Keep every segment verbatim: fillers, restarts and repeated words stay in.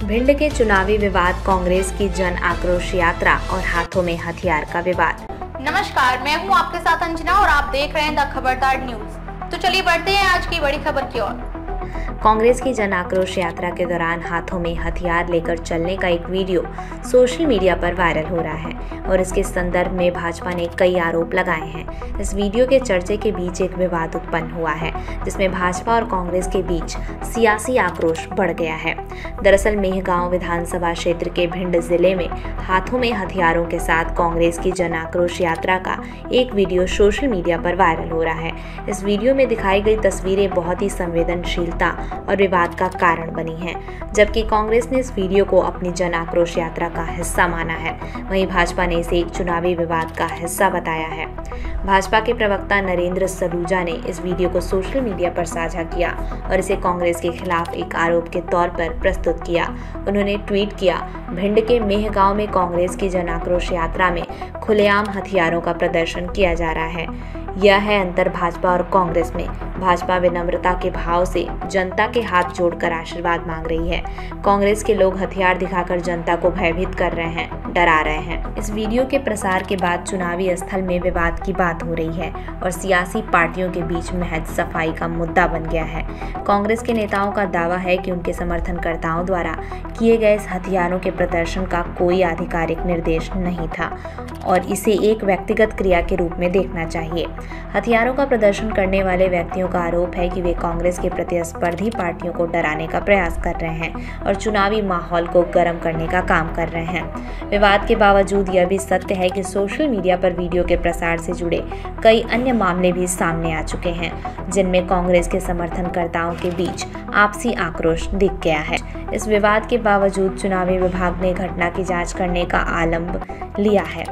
भिंड के चुनावी विवाद, कांग्रेस की जन आक्रोश यात्रा और हाथों में हथियार का विवाद। नमस्कार, मैं हूं आपके साथ अंजना और आप देख रहे हैं द खबरदार न्यूज। तो चलिए बढ़ते हैं आज की बड़ी खबर की ओर। कांग्रेस की जन आक्रोश यात्रा के दौरान हाथों में हथियार लेकर चलने का एक वीडियो सोशल मीडिया पर वायरल हो रहा है और इसके संदर्भ में भाजपा ने कई आरोप लगाए हैं। इस वीडियो के चर्चे के बीच एक विवाद उत्पन्न हुआ है, जिसमें भाजपा और कांग्रेस के बीच सियासी आक्रोश बढ़ गया है। दरअसल मेहगांव विधानसभा क्षेत्र के भिंड जिले में हाथों में हथियारों के साथ कांग्रेस की जन आक्रोश यात्रा का एक वीडियो सोशल मीडिया पर वायरल हो रहा है। इस वीडियो में दिखाई गई तस्वीरें बहुत ही संवेदनशीलता और विवाद का कारण बनी है, जबकि कांग्रेस ने इस वीडियो को अपनी जन आक्रोश यात्रा का हिस्सा माना है। वहीं भाजपा ने इसे एक चुनावी विवाद का हिस्सा बताया है। भाजपा के प्रवक्ता नरेंद्र सलूजा ने इस वीडियो को सोशल मीडिया पर साझा किया और इसे कांग्रेस के खिलाफ एक आरोप के तौर पर प्रस्तुत किया। उन्होंने ट्वीट किया, भिंड के मेहगांव में कांग्रेस की जन आक्रोश यात्रा में खुलेआम हथियारों का प्रदर्शन किया जा रहा है। यह है अंतर भाजपा और कांग्रेस में। भाजपा विनम्रता के भाव से जनता के हाथ जोड़कर आशीर्वाद मांग रही है। कांग्रेस के लोग हथियार दिखाकर जनता को भयभीत कर रहे हैं, डरा रहे हैं। इस वीडियो के प्रसार के बाद चुनावी स्थल में विवाद की बात हो रही है और सियासी पार्टियों के बीच महज सफाई का मुद्दा बन गया है। कांग्रेस के नेताओं का दावा है कि उनके समर्थनकर्ताओं द्वारा किए गए इस हथियारों के प्रदर्शन का कोई आधिकारिक निर्देश नहीं था और इसे एक व्यक्तिगत क्रिया के रूप में देखना चाहिए। हथियारों का प्रदर्शन करने वाले व्यक्तियों का आरोप है कि वे कांग्रेस के प्रतिस्पर्धी पार्टियों को डराने का प्रयास कर रहे हैं और चुनावी माहौल को गर्म करने का काम कर रहे हैं। विवाद के बावजूद यह भी सत्य है कि सोशल मीडिया पर वीडियो के प्रसार से जुड़े कई अन्य मामले भी सामने आ चुके हैं, जिनमें कांग्रेस के समर्थनकर्ताओं के बीच आपसी आक्रोश दिख गया है। इस विवाद के बावजूद चुनावी विभाग ने घटना की जांच करने का आलम्ब लिया है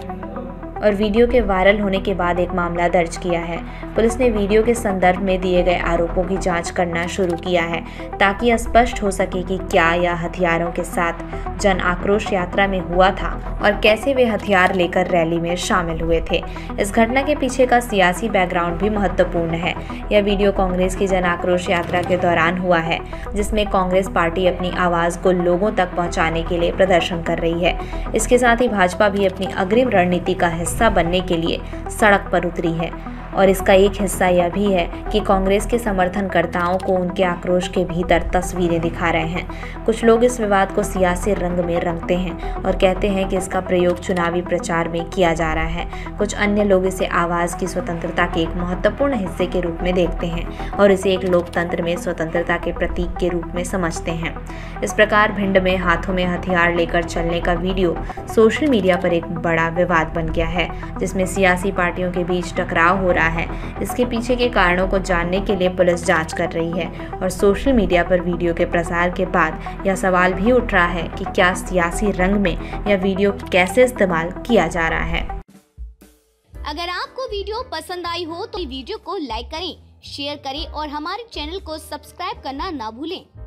और वीडियो के वायरल होने के बाद एक मामला दर्ज किया है। पुलिस ने वीडियो के संदर्भ में दिए गए आरोपों की जांच करना शुरू किया है, ताकि स्पष्ट हो सके कि क्या यह हथियारों के साथ जन आक्रोश यात्रा में हुआ था और कैसे वे हथियार लेकर रैली में शामिल हुए थे। इस घटना के पीछे का सियासी बैकग्राउंड भी महत्वपूर्ण है। यह वीडियो कांग्रेस की जन आक्रोश यात्रा के दौरान हुआ है, जिसमें कांग्रेस पार्टी अपनी आवाज को लोगों तक पहुंचाने के लिए प्रदर्शन कर रही है। इसके साथ ही भाजपा भी अपनी अग्रिम रणनीति का हिस्सा बनने के लिए सड़क पर उतरी है और इसका एक हिस्सा यह भी है कि कांग्रेस के समर्थनकर्ताओं को उनके आक्रोश के भीतर तस्वीरें दिखा रहे हैं। कुछ लोग इस विवाद को सियासी रंग में रंगते हैं और कहते हैं कि इसका प्रयोग चुनावी प्रचार में किया जा रहा है। कुछ अन्य लोग इसे आवाज की स्वतंत्रता के एक महत्वपूर्ण हिस्से के रूप में देखते हैं और इसे एक लोकतंत्र में स्वतंत्रता के प्रतीक के रूप में समझते हैं। इस प्रकार भिंड में हाथों में हथियार लेकर चलने का वीडियो सोशल मीडिया पर एक बड़ा विवाद बन गया है, जिसमें सियासी पार्टियों के बीच टकराव हो रहा है। इसके पीछे के कारणों को जानने के लिए पुलिस जांच कर रही है और सोशल मीडिया पर वीडियो के प्रसार के बाद यह सवाल भी उठ रहा है कि क्या सियासी रंग में यह वीडियो कैसे इस्तेमाल किया जा रहा है। अगर आपको वीडियो पसंद आई हो तो वीडियो को लाइक करें, शेयर करें और हमारे चैनल को सब्सक्राइब करना ना भूलें।